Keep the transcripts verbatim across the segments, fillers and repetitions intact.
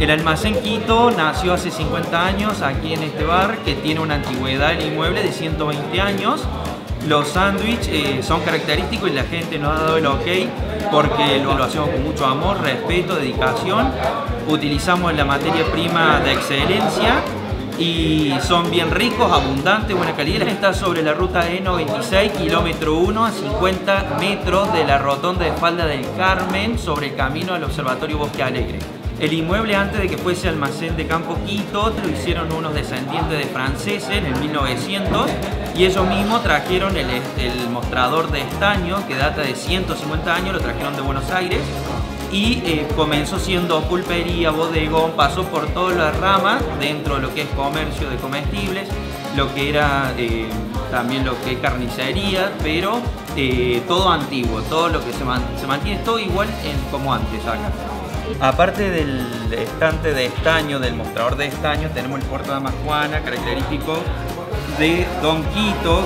El Almacén Quito nació hace cincuenta años aquí en este bar, que tiene una antigüedad del inmueble de ciento veinte años. Los sándwiches eh, son característicos y la gente nos ha dado el ok porque lo, lo hacemos con mucho amor, respeto, dedicación. Utilizamos la materia prima de excelencia y son bien ricos, abundantes, buena calidad. Está sobre la ruta E noventa y seis, kilómetro uno, a cincuenta metros de la rotonda de Falda del Carmen, sobre el camino al Observatorio Bosque Alegre. El inmueble, antes de que fuese Almacén de Campo Quito, lo hicieron unos descendientes de franceses en el mil novecientos y ellos mismos trajeron el, el mostrador de estaño, que data de ciento cincuenta años, lo trajeron de Buenos Aires y eh, comenzó siendo pulpería, bodegón, pasó por todas las ramas dentro de lo que es comercio de comestibles, lo que era eh, también lo que es carnicería, pero eh, todo antiguo, todo lo que se, man, se mantiene todo igual en, como antes acá. Aparte del estante de estaño, del mostrador de estaño, tenemos el puerto de Dama Juana, característico de Don Quito.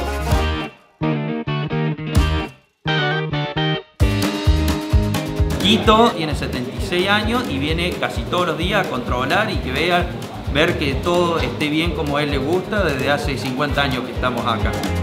Quito tiene setenta y seis años y viene casi todos los días a controlar y que vea, ver que todo esté bien como a él le gusta desde hace cincuenta años que estamos acá.